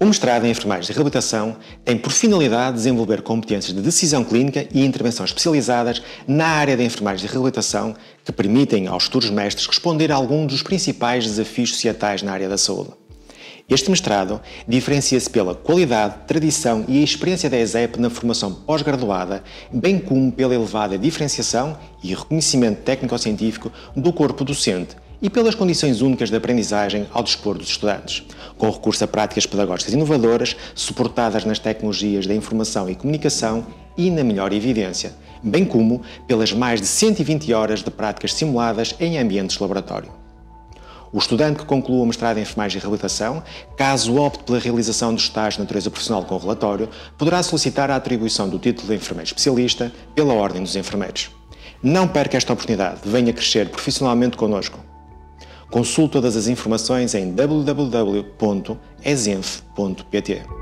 O mestrado em Enfermagem de Reabilitação tem por finalidade desenvolver competências de decisão clínica e intervenção especializadas na área da enfermagem de reabilitação que permitem aos futuros mestres responder a alguns dos principais desafios societais na área da saúde. Este mestrado diferencia-se pela qualidade, tradição e experiência da ESEP na formação pós-graduada, bem como pela elevada diferenciação e reconhecimento técnico-científico do corpo docente e pelas condições únicas de aprendizagem ao dispor dos estudantes, com recurso a práticas pedagógicas inovadoras, suportadas nas tecnologias da informação e comunicação e na melhor evidência, bem como pelas mais de 120 horas de práticas simuladas em ambientes de laboratório. O estudante que conclua o mestrado em Enfermagem e Reabilitação, caso opte pela realização do estágio de natureza profissional com relatório, poderá solicitar a atribuição do título de enfermeiro especialista pela Ordem dos Enfermeiros. Não perca esta oportunidade, venha crescer profissionalmente connosco. Consulte todas as informações em www.esenf.pt.